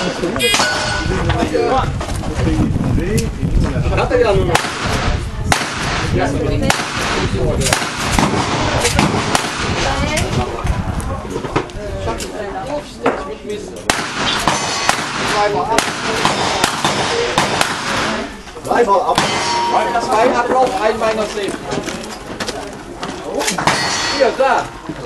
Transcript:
Hat er ja nur noch. Dreimal ab. Zwei Ablauf, ein Beiner sehen. Hier, da.